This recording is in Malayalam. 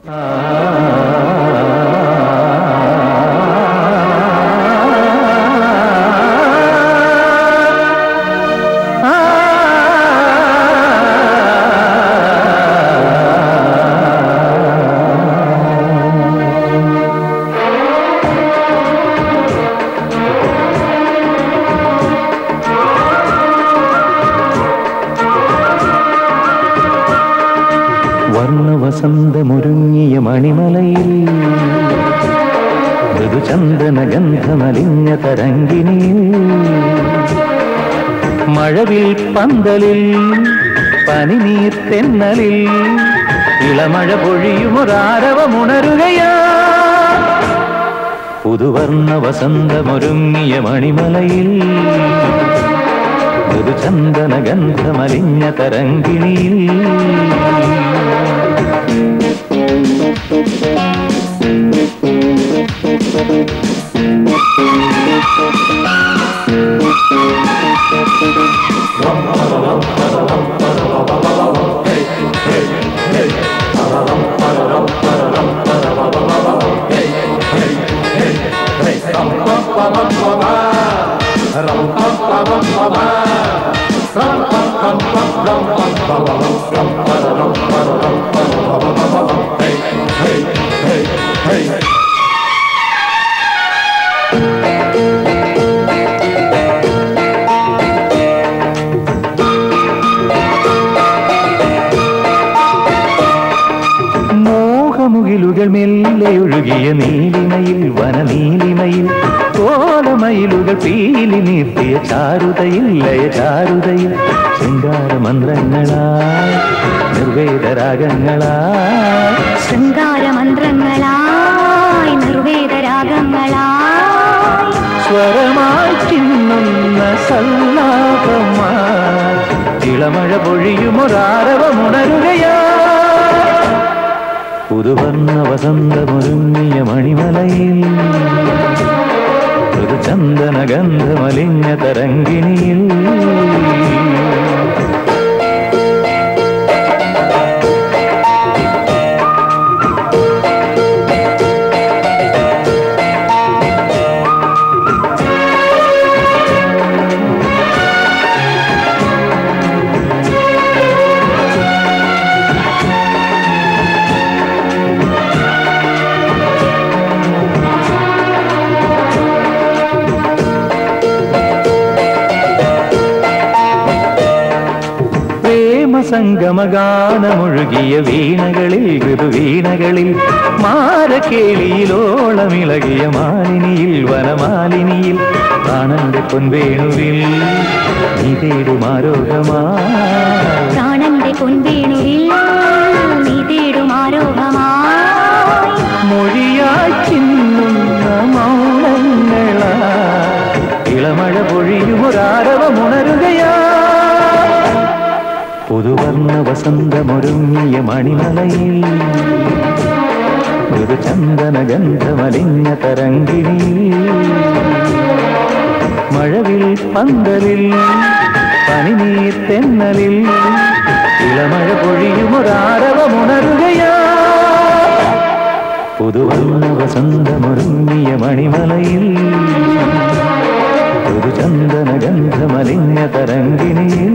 വർണ്ണവസന്തമൊരുങ്ങിയ മണിമലയിൽ മൃദുചന്ദന ഗന്ധമലിഞ്ഞ തരംഗിനിയിൽ മഴവിൽ പന്തലിൽ പനിനീർ തെന്നലിൽ ഇളമഴ പൊഴിയുമൊരാരവമുണരുകയാ പുതുവർണ്ണ വസന്തമൊരുങ്ങിയ മണിമലയിൽ മൃദുചന്ദന ഗന്ധമലിഞ്ഞ തരംഗിണിയിൽ മോഹമുകിലുകൾ മെല്ലെ ഒഴുകിയ നീലിമയിൽ വനനീലിമയിൽ കോലമയിലുകൾ പീലി നീർത്തിയ ചാരുതയിൽ ലയ ചാരുതയിൽ ശൃംഗാരമന്ത്രങ്ങളായി നിർവേദരാഗങ്ങളായി ശൃംഗാരമന്ത്രങ്ങളായി നിർവേദരാഗങ്ങളായി സ്വരമായി ചിന്നുന്ന സല്ലാപമായി ഇളമഴ പൊഴിയുമൊരാരവമുണരുകയാ പുതുവർണ്ണ വസന്തമൊരുങ്ങിയ മണിമലയിൽ മൃദുചന്ദന ഗന്ധമലിഞ്ഞ തരംഗിണിയിൽ സംഗമഗാനമൊഴുകിയ വീണകളിൽ ഋതുവീണകളിൽ മാരക്കേളിയിലോളമിളകിയ മാലിനിയിൽ വനമാലിനിയിൽ പ്രാണന്റെ പൊൻവേണുവിൽ നീ തേടുമാരോഹമായി പ്രാണന്റെ പൊൻവേണുവിൽ നീ തേടുമാരോഹമായി മൊഴിയായി ചിന്നുന്ന മൗനങ്ങളായി ഇളമഴ പൊഴിയുമൊരാരവമുണരുകയാ പുതുവർണ്ണ വസന്തമൊരുങ്ങിയ മണിമലയിൽ മൃദുചന്ദന ഗന്ധമലിഞ്ഞ തരംഗിണിയിൽ മഴവിൽ പന്തലിൽ പനിനീർ തെന്നലിൽ ഇളമഴ പൊഴിയുമൊരാരവമുണരുകയാ പുതുവർണ്ണ വസന്തമൊരുങ്ങിയ മണിമലയിൽ മൃദുചന്ദന ഗന്ധമലിഞ്ഞ തരംഗിണിയിൽ